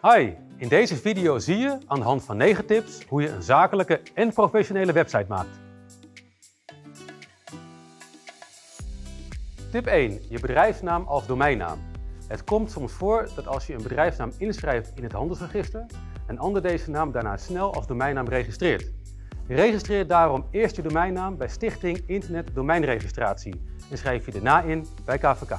Hi, in deze video zie je aan de hand van 9 tips hoe je een zakelijke en professionele website maakt. Tip 1. Je bedrijfsnaam als domeinnaam. Het komt soms voor dat als je een bedrijfsnaam inschrijft in het handelsregister, een ander deze naam daarna snel als domeinnaam registreert. Registreer daarom eerst je domeinnaam bij Stichting Internet Domeinregistratie en schrijf je daarna in bij KVK.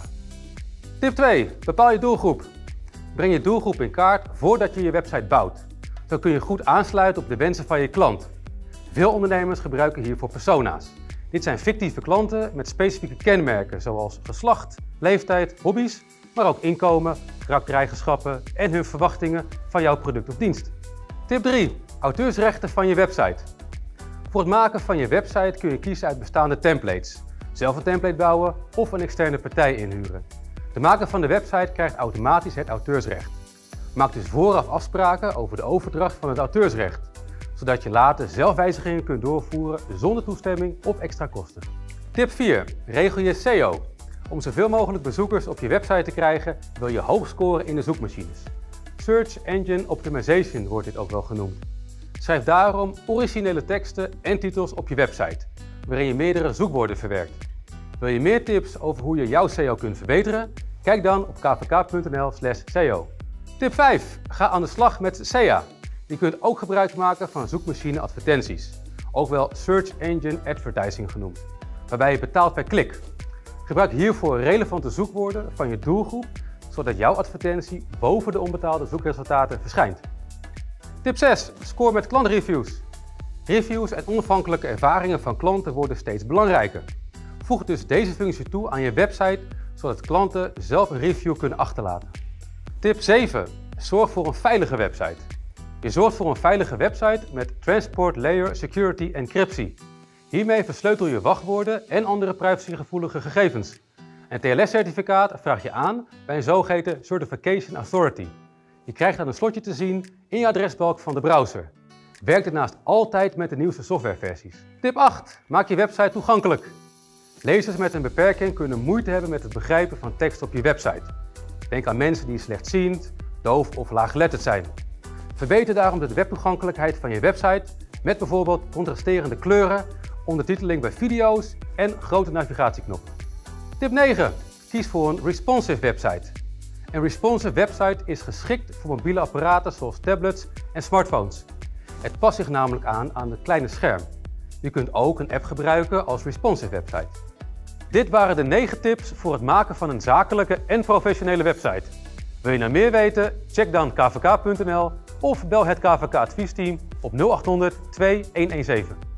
Tip 2. Bepaal je doelgroep. Breng je doelgroep in kaart voordat je je website bouwt. Zo kun je goed aansluiten op de wensen van je klant. Veel ondernemers gebruiken hiervoor persona's. Dit zijn fictieve klanten met specifieke kenmerken zoals geslacht, leeftijd, hobby's, maar ook inkomen, karaktereigenschappen en hun verwachtingen van jouw product of dienst. Tip 3. Auteursrechten van je website. Voor het maken van je website kun je kiezen uit bestaande templates. Zelf een template bouwen of een externe partij inhuren. De maker van de website krijgt automatisch het auteursrecht. Maak dus vooraf afspraken over de overdracht van het auteursrecht, zodat je later zelf wijzigingen kunt doorvoeren zonder toestemming of extra kosten. Tip 4. Regel je SEO. Om zoveel mogelijk bezoekers op je website te krijgen, wil je hoog scoren in de zoekmachines. Search Engine Optimization wordt dit ook wel genoemd. Schrijf daarom originele teksten en titels op je website, waarin je meerdere zoekwoorden verwerkt. Wil je meer tips over hoe je jouw SEO kunt verbeteren? Kijk dan op kvk.nl/SEO. Tip 5. Ga aan de slag met SEA. Je kunt ook gebruik maken van zoekmachine advertenties, ook wel Search Engine Advertising genoemd, waarbij je betaalt per klik. Gebruik hiervoor relevante zoekwoorden van je doelgroep, zodat jouw advertentie boven de onbetaalde zoekresultaten verschijnt. Tip 6. Score met klantreviews. Reviews en onafhankelijke ervaringen van klanten worden steeds belangrijker. Voeg dus deze functie toe aan je website, zodat klanten zelf een review kunnen achterlaten. Tip 7. Zorg voor een veilige website. Je zorgt voor een veilige website met Transport Layer Security encryptie. Hiermee versleutel je wachtwoorden en andere privacygevoelige gegevens. Een TLS-certificaat vraag je aan bij een zogeheten Certification Authority. Je krijgt dan een slotje te zien in je adresbalk van de browser. Werk daarnaast altijd met de nieuwste softwareversies. Tip 8. Maak je website toegankelijk. Lezers met een beperking kunnen moeite hebben met het begrijpen van tekst op je website. Denk aan mensen die slechtziend, doof of laaggeletterd zijn. Verbeter daarom de webtoegankelijkheid van je website met bijvoorbeeld contrasterende kleuren, ondertiteling bij video's en grote navigatieknoppen. Tip 9. Kies voor een responsive website. Een responsive website is geschikt voor mobiele apparaten zoals tablets en smartphones. Het past zich namelijk aan het kleine scherm. Je kunt ook een app gebruiken als responsive website. Dit waren de 9 tips voor het maken van een zakelijke en professionele website. Wil je nou meer weten? Check dan kvk.nl of bel het KVK adviesteam op 0800 2117.